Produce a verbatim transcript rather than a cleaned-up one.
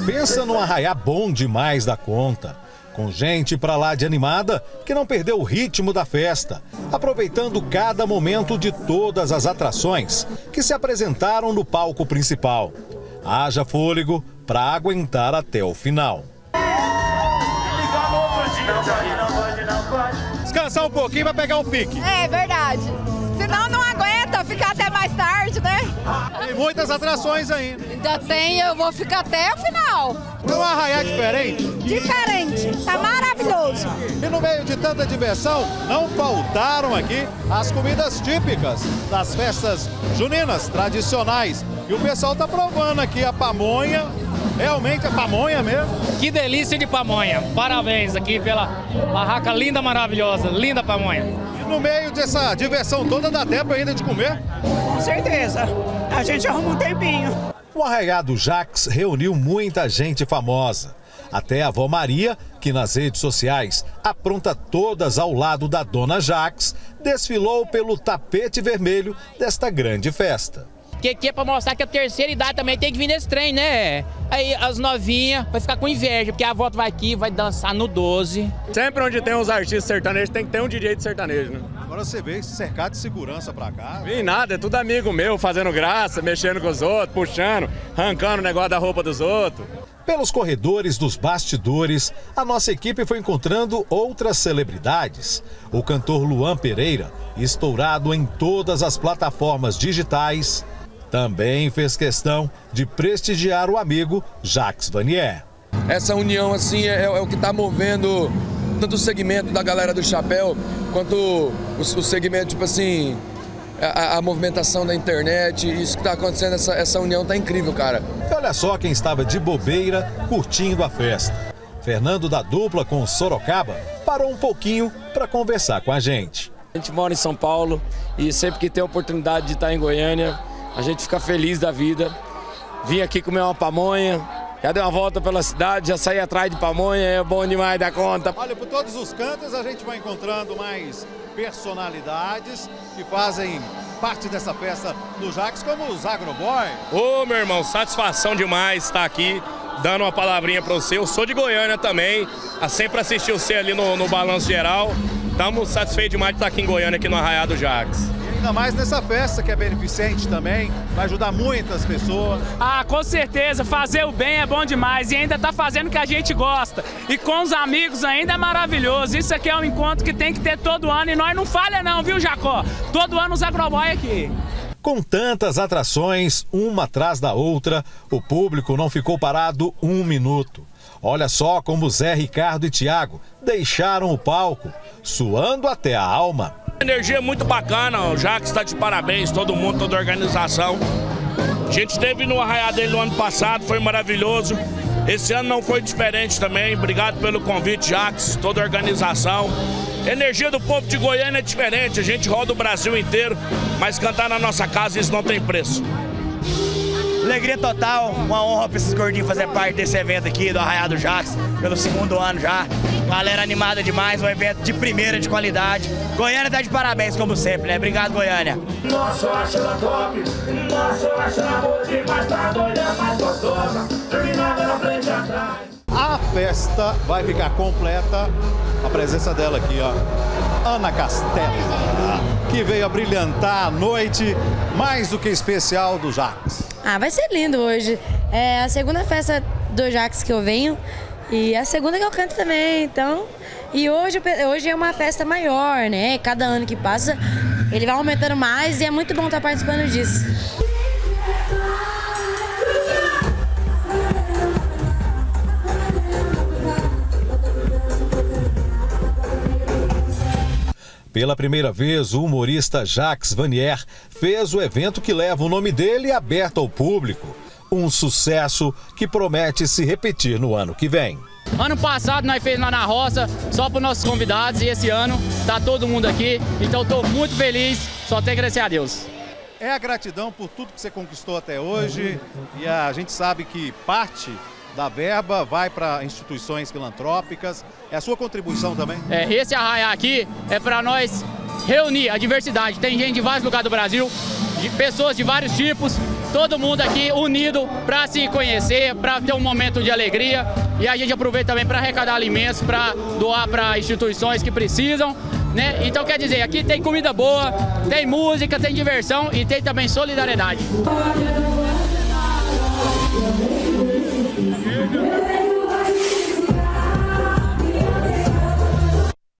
Pensa num arraiá bom demais da conta, com gente pra lá de animada que não perdeu o ritmo da festa, aproveitando cada momento de todas as atrações que se apresentaram no palco principal. Haja fôlego para aguentar até o final. Descansar um pouquinho para pegar um pique. É verdade. Senão não aguenta ficar até mais tarde, né? Tem muitas atrações ainda. Ainda tem, eu vou ficar até o final. É um arraiá diferente? Diferente, tá maravilhoso. E no meio de tanta diversão, não faltaram aqui as comidas típicas das festas juninas tradicionais. E o pessoal tá provando aqui a pamonha, realmente é pamonha mesmo. Que delícia de pamonha, parabéns aqui pela barraca linda, maravilhosa, linda pamonha. E no meio dessa diversão toda dá tempo ainda de comer? Com certeza, a gente arruma um tempinho. O arraiá do Jax reuniu muita gente famosa. Até a avó Maria, que nas redes sociais apronta todas ao lado da dona Jax, desfilou pelo tapete vermelho desta grande festa. Que aqui é pra mostrar que a terceira idade também tem que vir nesse trem, né? Aí as novinhas vai ficar com inveja, porque a avó vai aqui, vai dançar no doze. Sempre onde tem uns artistas sertanejos tem que ter um D J de sertanejo, né? Agora você vê cercado de segurança pra cá. Vim nada, é tudo amigo meu, fazendo graça, mexendo com os outros, puxando, arrancando o negócio da roupa dos outros. Pelos corredores dos bastidores, a nossa equipe foi encontrando outras celebridades. O cantor Luan Pereira, estourado em todas as plataformas digitais, também fez questão de prestigiar o amigo Jax Vanier. Essa união assim é, é o que está movendo tanto o segmento da galera do chapéu, quanto o, o segmento, tipo assim, a, a movimentação da internet. Isso que está acontecendo, essa, essa união tá incrível, cara. E olha só quem estava de bobeira curtindo a festa. Fernando da dupla com Sorocaba parou um pouquinho para conversar com a gente. A gente mora em São Paulo e sempre que tem a oportunidade de estar em Goiânia, a gente fica feliz da vida. Vim aqui comer uma pamonha, já dei uma volta pela cidade, já saí atrás de pamonha, é bom demais da conta. Olha, por todos os cantos a gente vai encontrando mais personalidades que fazem parte dessa festa do Jax, como os Agroboy. Ô, meu irmão, satisfação demais estar aqui, dando uma palavrinha para você. Eu sou de Goiânia também, sempre assisti você ali no, no Balanço Geral. Estamos satisfeitos demais de estar aqui em Goiânia, aqui no Arraiá do Jax. Ainda mais nessa festa que é beneficente também, vai ajudar muitas pessoas. Ah, com certeza, fazer o bem é bom demais e ainda tá fazendo o que a gente gosta. E com os amigos ainda é maravilhoso. Isso aqui é um encontro que tem que ter todo ano e nós não falha não, viu, Jacó? Todo ano os Agroboy aqui. Com tantas atrações, uma atrás da outra, o público não ficou parado um minuto. Olha só como Zé Ricardo e Thiago deixaram o palco, suando até a alma. Energia muito bacana, o Jax está de parabéns, todo mundo, toda a organização. A gente esteve no arraiá dele no ano passado, foi maravilhoso. Esse ano não foi diferente também. Obrigado pelo convite, Jax, toda a organização. A energia do povo de Goiânia é diferente, a gente roda o Brasil inteiro, mas cantar na nossa casa isso não tem preço. Alegria total, uma honra para esses gordinhos fazer parte desse evento aqui do Arraiá do Jax, pelo segundo ano já. Galera animada demais, um evento de primeira, de qualidade. Goiânia tá de parabéns, como sempre, né? Obrigado, Goiânia. Nossa, eu acho ela top, nossa, eu acho ela boa demais, tá doida, mais gostosa, terminada na frente e atrás. A festa vai ficar completa, a presença dela aqui, ó, Ana Castela, que veio a brilhantar a noite mais do que especial do Jax. Ah, vai ser lindo hoje. É a segunda festa do Jax que eu venho e a segunda que eu canto também, então... E hoje, hoje é uma festa maior, né? Cada ano que passa, ele vai aumentando mais e é muito bom estar participando disso. Pela primeira vez, o humorista Jax Vanier fez o evento que leva o nome dele aberto ao público. Um sucesso que promete se repetir no ano que vem. Ano passado nós fizemos lá na roça, só para os nossos convidados, e esse ano tá todo mundo aqui, então estou muito feliz, só tenho que agradecer a Deus. É a gratidão por tudo que você conquistou até hoje, e a gente sabe que parte da verba vai para instituições filantrópicas. É a sua contribuição também? É, esse arraiá aqui é para nós reunir a diversidade. Tem gente de vários lugares do Brasil, de pessoas de vários tipos, todo mundo aqui unido para se conhecer, para ter um momento de alegria. E a gente aproveita também para arrecadar alimentos, para doar para instituições que precisam, né? Então quer dizer, aqui tem comida boa, tem música, tem diversão e tem também solidariedade.